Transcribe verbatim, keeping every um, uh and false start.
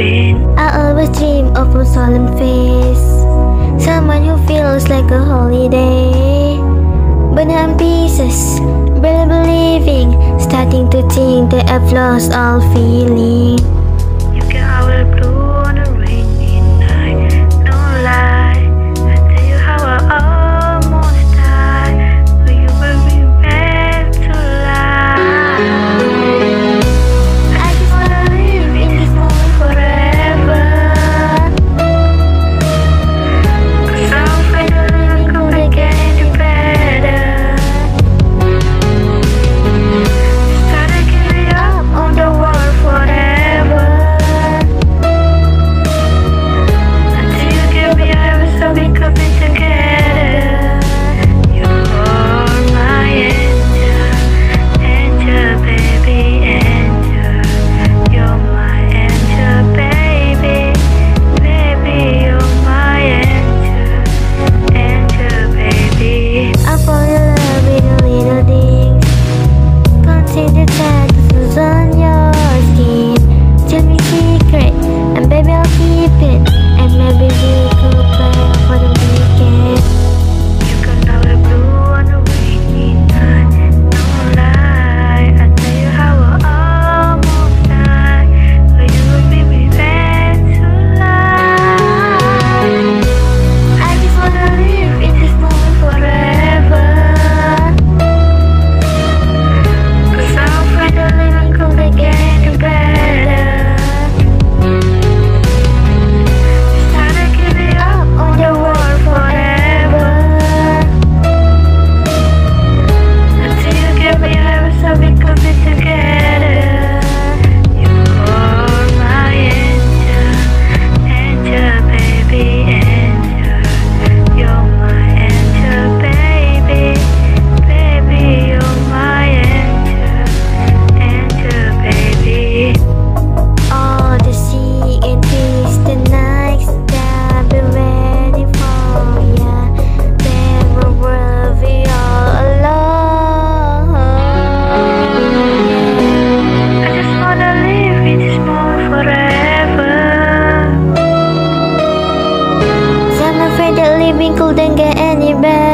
I always dream of a solemn face, someone who feels like a holiday. But now I'm pieces, barely believing, starting to think that I've lost all feeling. You can our blue on a rainy night, no lie. I tell you how I almost died, but you were me back to life. I just wanna live in this moment forever, 'cause I'm finally gonna get better. Started giving up on the world forever, until you gave me every so we could be together. You're my angel, angel baby, angel. You're my angel baby, baby. You're my angel, angel baby. I fall in love with the little things. Consider tattoos on your skin. Tell me secret, and baby I'll keep it. And maybe we could play for the weekend. You can now wear blue on a rainy night, no lie. I tell you how I almost died, but you will bring me back to life. I just wanna live in this moment forever, 'Cause I'm finally gonna get better. Started giving up on the world forever, until you gave me every so we could be together. You're my angel, angel baby, angel. You're my angel baby, baby. You're my angel, angel baby. all the sea and trees, the nights that I've been waiting for, yeah. Never will be all alone. I just wanna live in this moment forever. So I'm afraid that living couldn't get any better.